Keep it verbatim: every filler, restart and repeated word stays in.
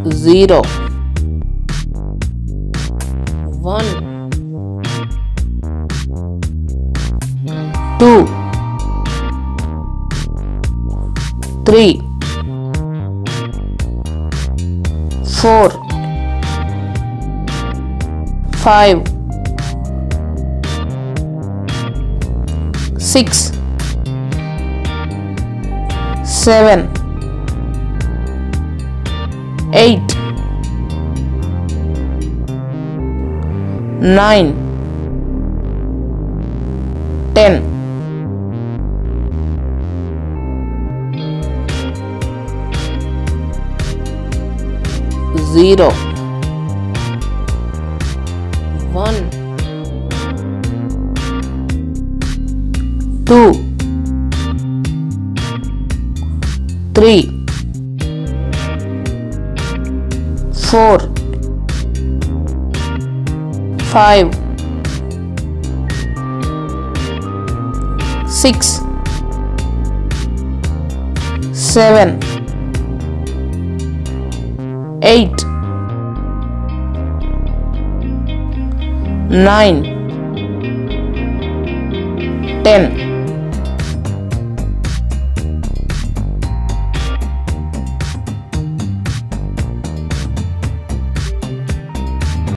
zero. One, two, three, four, five, six, seven, eight, nine, ten. Zero. One, two, three, four, five, six, seven, eight, nine, ten.